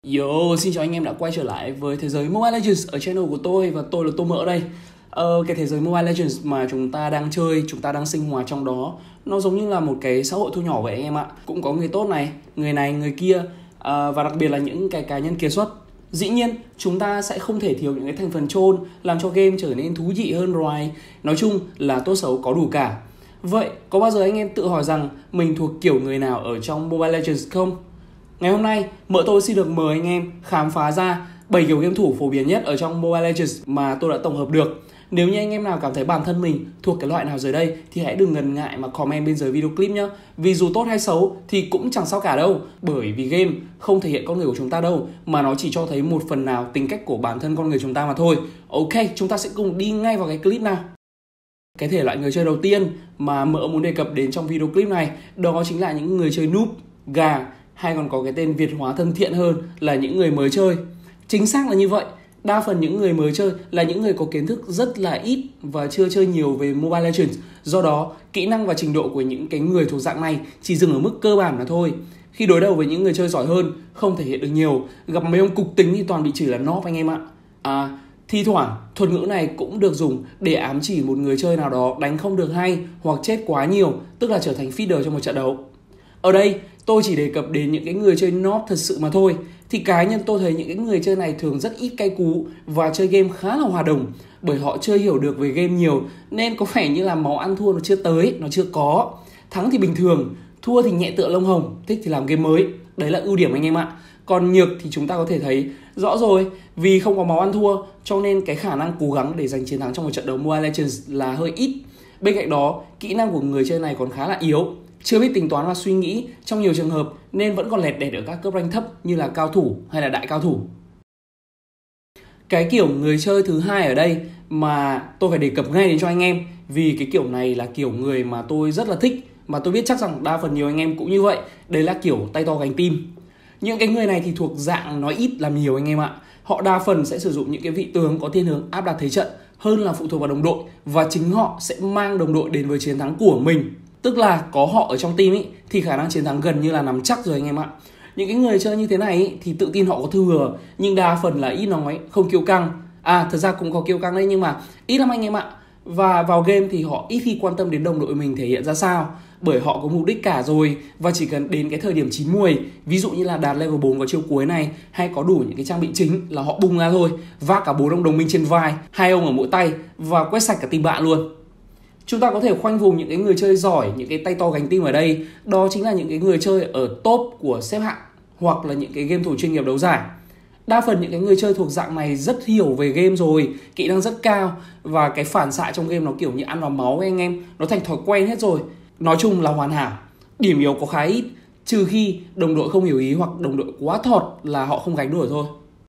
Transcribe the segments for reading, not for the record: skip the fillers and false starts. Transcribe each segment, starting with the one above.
Yo, xin chào anh em đã quay trở lại với thế giới Mobile Legends ở channel của tôi. Và tôi là Tô Mỡ đây. Cái thế giới Mobile Legends mà chúng ta đang chơi, chúng ta đang sinh hoạt trong đó, nó giống như là một cái xã hội thu nhỏ vậy anh em ạ. Cũng có người tốt này, người kia, và đặc biệt là những cái cá nhân kiệt xuất. Dĩ nhiên chúng ta sẽ không thể thiếu những cái thành phần troll làm cho game trở nên thú vị hơn rồi. Nói chung là tốt xấu có đủ cả. Vậy có bao giờ anh em tự hỏi rằng mình thuộc kiểu người nào ở trong Mobile Legends không? Ngày hôm nay, Mỡ tôi xin được mời anh em khám phá ra 7 kiểu game thủ phổ biến nhất ở trong Mobile Legends mà tôi đã tổng hợp được. Nếu như anh em nào cảm thấy bản thân mình thuộc cái loại nào dưới đây thì hãy đừng ngần ngại mà comment bên dưới video clip nhé. Vì dù tốt hay xấu thì cũng chẳng sao cả đâu. Bởi vì game không thể hiện con người của chúng ta đâu, mà nó chỉ cho thấy một phần nào tính cách của bản thân con người chúng ta mà thôi. Ok, chúng ta sẽ cùng đi ngay vào cái clip nào. Cái thể loại người chơi đầu tiên mà Mỡ muốn đề cập đến trong video clip này, đó chính là những người chơi noob, gà, hay còn có cái tên Việt hóa thân thiện hơn là những người mới chơi. Chính xác là như vậy. Đa phần những người mới chơi là những người có kiến thức rất là ít và chưa chơi nhiều về Mobile Legends. Do đó, kỹ năng và trình độ của những cái người thuộc dạng này chỉ dừng ở mức cơ bản mà thôi. Khi đối đầu với những người chơi giỏi hơn, không thể hiện được nhiều, gặp mấy ông cục tính thì toàn bị chửi là nóp anh em ạ. Thi thoảng, thuật ngữ này cũng được dùng để ám chỉ một người chơi nào đó đánh không được hay hoặc chết quá nhiều, tức là trở thành feeder trong một trận đấu. Ở đây, tôi chỉ đề cập đến những cái người chơi noob thật sự mà thôi. Thì cá nhân tôi thấy những cái người chơi này thường rất ít cay cú và chơi game khá là hòa đồng. Bởi họ chưa hiểu được về game nhiều nên có vẻ như là máu ăn thua nó chưa tới, nó chưa có. Thắng thì bình thường, thua thì nhẹ tựa lông hồng, thích thì làm game mới. Đấy là ưu điểm anh em ạ. Còn nhược thì chúng ta có thể thấy rõ rồi, vì không có máu ăn thua cho nên cái khả năng cố gắng để giành chiến thắng trong một trận đấu Mobile Legends là hơi ít. Bên cạnh đó, kỹ năng của người chơi này còn khá là yếu, chưa biết tính toán và suy nghĩ trong nhiều trường hợp nên vẫn còn lẹt đẹt ở các cấp rank thấp như là cao thủ hay là đại cao thủ. Cái kiểu người chơi thứ hai ở đây mà tôi phải đề cập ngay đến cho anh em, vì cái kiểu này là kiểu người mà tôi rất là thích, mà tôi biết chắc rằng đa phần nhiều anh em cũng như vậy. Đấy là kiểu tay to gánh team. Những cái người này thì thuộc dạng nói ít làm nhiều anh em ạ. Họ đa phần sẽ sử dụng những cái vị tướng có thiên hướng áp đặt thế trận hơn là phụ thuộc vào đồng đội, và chính họ sẽ mang đồng đội đến với chiến thắng của mình. Tức là có họ ở trong team thì khả năng chiến thắng gần như là nắm chắc rồi anh em ạ. Những cái người chơi như thế này thì tự tin họ có thừa, nhưng đa phần là ít nói, không kiêu căng. Thật ra cũng có kiêu căng đấy nhưng mà ít lắm anh em ạ. Và vào game thì họ ít khi quan tâm đến đồng đội mình thể hiện ra sao, bởi họ có mục đích cả rồi, và chỉ cần đến cái thời điểm chín muồi, ví dụ như là đạt level 4 có chiêu cuối này, hay có đủ những cái trang bị chính là họ bung ra thôi, vác cả 4 ông đồng minh trên vai, 2 ông ở mỗi tay và quét sạch cả team bạn luôn. Chúng ta có thể khoanh vùng những cái người chơi giỏi, những cái tay to gánh team ở đây, đó chính là những cái người chơi ở top của xếp hạng hoặc là những cái game thủ chuyên nghiệp đấu giải. Đa phần những cái người chơi thuộc dạng này rất hiểu về game rồi, kỹ năng rất cao, và cái phản xạ trong game nó kiểu như ăn vào máu ấy anh em, nó thành thói quen hết rồi. Nói chung là hoàn hảo. Điểm yếu có khá ít, trừ khi đồng đội không hiểu ý hoặc đồng đội quá thọt là họ không gánh nổi thôi.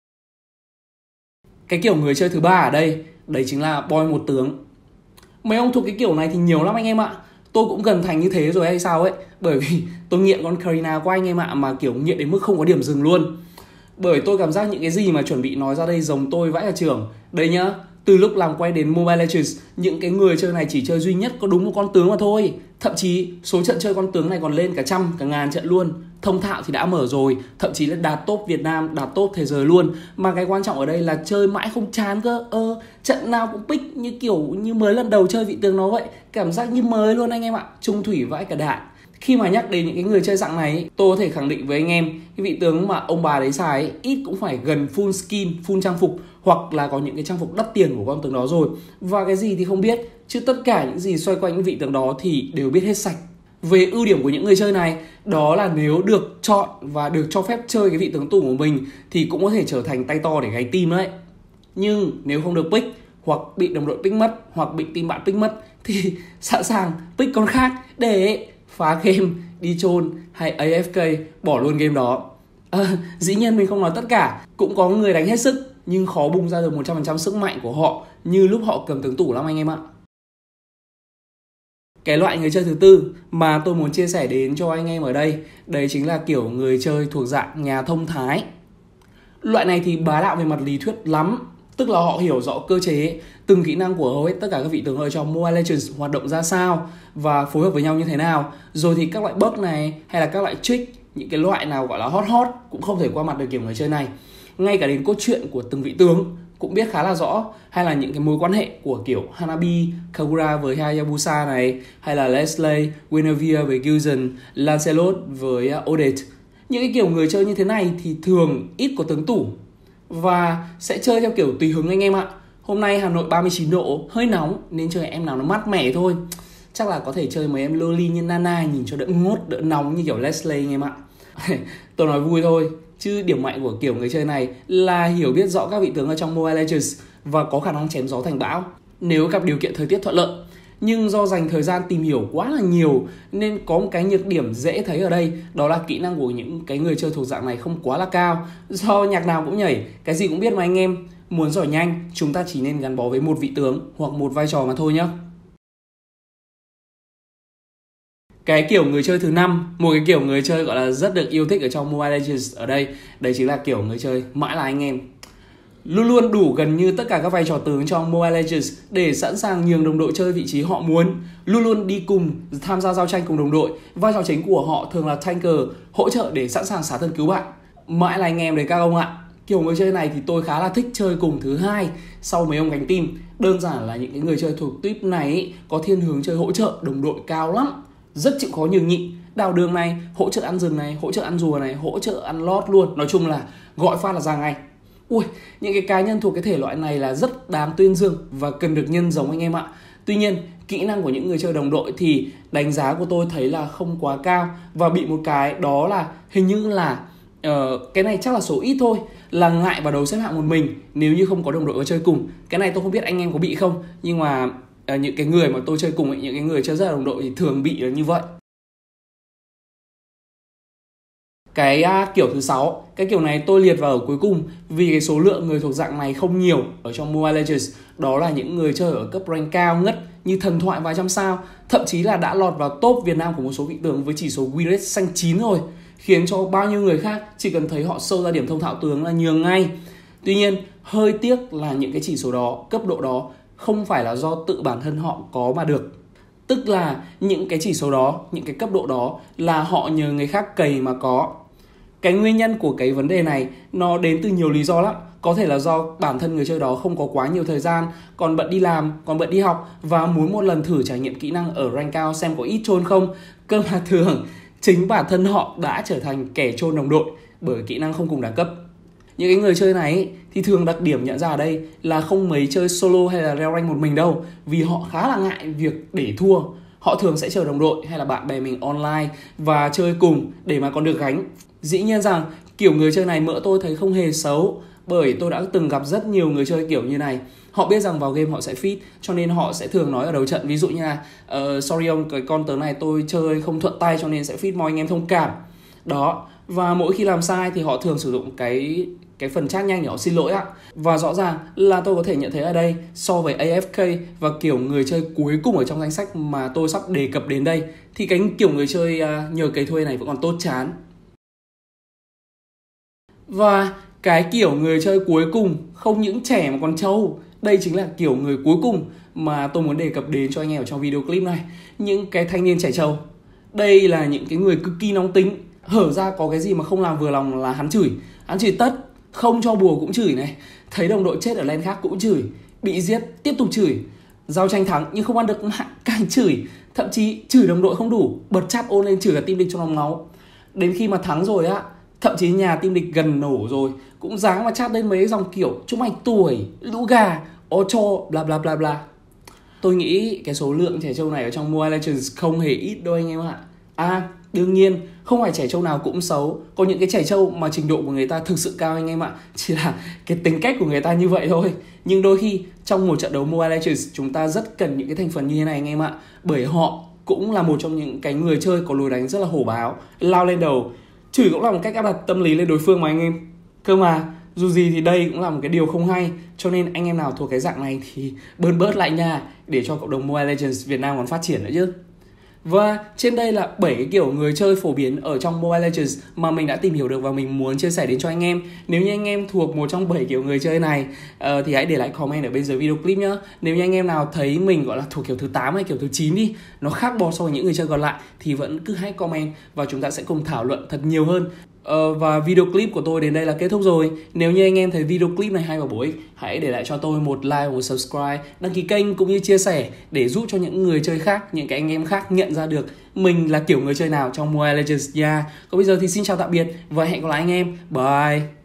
Cái kiểu người chơi thứ ba ở đây, đấy chính là boy một tướng. Mấy ông thuộc cái kiểu này thì nhiều lắm anh em ạ. Tôi cũng gần thành như thế rồi hay sao ấy, bởi vì tôi nghiện con Karina của anh em ạ, mà kiểu nghiện đến mức không có điểm dừng luôn. Bởi tôi cảm giác những cái gì mà chuẩn bị nói ra đây giống tôi vãi cả trưởng. Đây nhá, từ lúc làm quay đến Mobile Legends, những cái người chơi này chỉ chơi duy nhất có đúng một con tướng mà thôi. Thậm chí số trận chơi con tướng này còn lên cả trăm, cả ngàn trận luôn. Thông thạo thì đã mở rồi, thậm chí là đạt top Việt Nam, đạt top thế giới luôn. Mà cái quan trọng ở đây là chơi mãi không chán cơ. Trận nào cũng pick như kiểu như mới lần đầu chơi vị tướng nó vậy. Cảm giác như mới luôn anh em ạ, trung thủy vãi cả đạn. Khi mà nhắc đến những cái người chơi dạng này, tôi có thể khẳng định với anh em, cái vị tướng mà ông bà đấy xài ít cũng phải gần full skin, full trang phục, hoặc là có những cái trang phục đắt tiền của con tướng đó rồi. Và cái gì thì không biết, chứ tất cả những gì xoay quanh những vị tướng đó thì đều biết hết sạch. Về ưu điểm của những người chơi này, đó là nếu được chọn và được cho phép chơi cái vị tướng tủ của mình thì cũng có thể trở thành tay to để gáy team đấy. Nhưng nếu không được pick, hoặc bị đồng đội pick mất, hoặc bị team bạn pick mất, thì sẵn sàng pick con khác để phá game, đi chôn hay AFK, bỏ luôn game đó. Dĩ nhiên mình không nói tất cả, cũng có người đánh hết sức nhưng khó bung ra được 100% sức mạnh của họ như lúc họ cầm tướng tủ lắm anh em ạ. Cái loại người chơi thứ tư mà tôi muốn chia sẻ đến cho anh em ở đây, đấy chính là kiểu người chơi thuộc dạng nhà thông thái. Loại này thì bá đạo về mặt lý thuyết lắm, tức là họ hiểu rõ cơ chế, từng kỹ năng của hầu hết tất cả các vị tướng ở trong Mobile Legends hoạt động ra sao và phối hợp với nhau như thế nào. Rồi thì các loại bug này hay là các loại trick, những cái loại nào gọi là hot hot cũng không thể qua mặt được kiểu người chơi này. Ngay cả đến cốt truyện của từng vị tướng cũng biết khá là rõ, hay là những cái mối quan hệ của kiểu Hanabi, Kagura với Hayabusa này, hay là Leslie, Guinevere với Gildan, Lancelot với Odette. Những cái kiểu người chơi như thế này thì thường ít có tướng tủ và sẽ chơi theo kiểu tùy hứng anh em ạ. Hôm nay Hà Nội 39 độ, hơi nóng nên chơi em nào nó mát mẻ thôi. Chắc là có thể chơi mấy em loli như Nana nhìn cho đỡ ngốt, đỡ nóng như kiểu Leslie anh em ạ. Tôi nói vui thôi, chứ điểm mạnh của kiểu người chơi này là hiểu biết rõ các vị tướng ở trong Mobile Legends và có khả năng chém gió thành bão nếu gặp điều kiện thời tiết thuận lợi. Nhưng do dành thời gian tìm hiểu quá là nhiều nên có một cái nhược điểm dễ thấy ở đây, đó là kỹ năng của những cái người chơi thuộc dạng này không quá là cao. Do nhạc nào cũng nhảy, cái gì cũng biết mà anh em. Muốn giỏi nhanh, chúng ta chỉ nên gắn bó với một vị tướng hoặc một vai trò mà thôi nhé. Cái kiểu người chơi thứ 5, một cái kiểu người chơi gọi là rất được yêu thích ở trong Mobile Legends ở đây, đấy chính là kiểu người chơi mãi là anh em. Luôn luôn đủ gần như tất cả các vai trò tướng trong Mobile Legends để sẵn sàng nhường đồng đội chơi vị trí họ muốn, luôn luôn đi cùng tham gia giao tranh cùng đồng đội. Vai trò chính của họ thường là tanker, hỗ trợ để sẵn sàng xả thân cứu bạn. Mãi là anh em đấy các ông ạ. Kiểu người chơi này thì tôi khá là thích chơi cùng thứ hai sau mấy ông cánh team. Đơn giản là những cái người chơi thuộc tuyếp này có thiên hướng chơi hỗ trợ đồng đội cao lắm, rất chịu khó nhường nhịn. Đào đường này, hỗ trợ ăn rừng này, hỗ trợ ăn rùa này, hỗ trợ ăn lót luôn. Nói chung là gọi phát là ra ngay. Ui, những cái cá nhân thuộc cái thể loại này là rất đáng tuyên dương và cần được nhân giống anh em ạ. Tuy nhiên, kỹ năng của những người chơi đồng đội thì đánh giá của tôi thấy là không quá cao. Và bị một cái đó là hình như là cái này chắc là số ít thôi, là ngại vào đấu xếp hạng một mình nếu như không có đồng đội ở chơi cùng. Cái này tôi không biết anh em có bị không, nhưng mà những cái người mà tôi chơi cùng ấy, những cái người chơi rất là đồng đội thì thường bị là như vậy. Cái kiểu thứ 6, cái kiểu này tôi liệt vào ở cuối cùng vì cái số lượng người thuộc dạng này không nhiều ở trong Mobile Legends. Đó là những người chơi ở cấp rank cao ngất như thần thoại vài trăm sao, thậm chí là đã lọt vào top Việt Nam của một số vị tướng với chỉ số win rate xanh 9 rồi, khiến cho bao nhiêu người khác chỉ cần thấy họ sâu ra điểm thông thạo tướng là nhường ngay. Tuy nhiên, hơi tiếc là những cái chỉ số đó, cấp độ đó không phải là do tự bản thân họ có mà được. Tức là những cái chỉ số đó, những cái cấp độ đó là họ nhờ người khác cày mà có. Cái nguyên nhân của cái vấn đề này nó đến từ nhiều lý do lắm. Có thể là do bản thân người chơi đó không có quá nhiều thời gian, còn bận đi làm, còn bận đi học và muốn một lần thử trải nghiệm kỹ năng ở rank cao xem có ít chôn không. Cơ mà thường chính bản thân họ đã trở thành kẻ chôn đồng đội bởi kỹ năng không cùng đẳng cấp. Những cái người chơi này thì thường đặc điểm nhận ra ở đây là không mấy chơi solo hay là leo rank một mình đâu, vì họ khá là ngại việc để thua. Họ thường sẽ chờ đồng đội hay là bạn bè mình online và chơi cùng để mà còn được gánh. Dĩ nhiên rằng kiểu người chơi này mỡ tôi thấy không hề xấu, bởi tôi đã từng gặp rất nhiều người chơi kiểu như này. Họ biết rằng vào game họ sẽ feed, cho nên họ sẽ thường nói ở đầu trận, ví dụ như là sorry ông, cái con tướng này tôi chơi không thuận tay cho nên sẽ feed, mong anh em thông cảm. Đó, và mỗi khi làm sai thì họ thường sử dụng cái phần chat nhanh để họ xin lỗi ạ. Và rõ ràng là tôi có thể nhận thấy ở đây, so với AFK và kiểu người chơi cuối cùng ở trong danh sách mà tôi sắp đề cập đến đây, thì cái kiểu người chơi nhờ cày thuê này vẫn còn tốt chán. Và cái kiểu người chơi cuối cùng không những trẻ mà còn trâu, đây chính là kiểu người cuối cùng mà tôi muốn đề cập đến cho anh em ở trong video clip này. Những cái thanh niên trẻ trâu. Đây là những cái người cực kỳ nóng tính, hở ra có cái gì mà không làm vừa lòng là hắn chửi tất, không cho bùa cũng chửi này, thấy đồng đội chết ở lane khác cũng chửi, bị giết tiếp tục chửi, giao tranh thắng nhưng không ăn được mạng càng chửi, thậm chí chửi đồng đội không đủ, bật chat ôn lên chửi cả team địch cho lòng máu. Đến khi mà thắng rồi á, thậm chí nhà team địch gần nổ rồi cũng dáng mà chat lên mấy dòng kiểu chúng mày tuổi, lũ gà, ó cho, bla bla bla bla. Tôi nghĩ cái số lượng trẻ trâu này ở trong Mobile Legends không hề ít đâu anh em ạ. Đương nhiên không phải trẻ trâu nào cũng xấu, có những cái trẻ trâu mà trình độ của người ta thực sự cao anh em ạ, chỉ là cái tính cách của người ta như vậy thôi. Nhưng đôi khi trong một trận đấu Mobile Legends chúng ta rất cần những cái thành phần như thế này anh em ạ, bởi họ cũng là một trong những cái người chơi có lối đánh rất là hổ báo, lao lên đầu, chửi cũng là một cách áp đặt tâm lý lên đối phương mà anh em. Cơ mà dù gì thì đây cũng là một cái điều không hay, cho nên anh em nào thuộc cái dạng này thì bớt lại nha, để cho cộng đồng Mobile Legends Việt Nam còn phát triển nữa chứ. Và trên đây là 7 cái kiểu người chơi phổ biến ở trong Mobile Legends mà mình đã tìm hiểu được và mình muốn chia sẻ đến cho anh em. Nếu như anh em thuộc một trong 7 kiểu người chơi này thì hãy để lại comment ở bên dưới video clip nhá. Nếu như anh em nào thấy mình gọi là thuộc kiểu thứ 8 hay kiểu thứ 9 đi, nó khác bò so với những người chơi còn lại, thì vẫn cứ hãy comment và chúng ta sẽ cùng thảo luận thật nhiều hơn. Và video clip của tôi đến đây là kết thúc rồi. Nếu như anh em thấy video clip này hay và bổ ích, hãy để lại cho tôi một like, một subscribe, đăng ký kênh cũng như chia sẻ để giúp cho những người chơi khác, những cái anh em khác nhận ra được mình là kiểu người chơi nào trong Mobile Legends nha. Còn bây giờ thì xin chào tạm biệt và hẹn gặp lại anh em. Bye.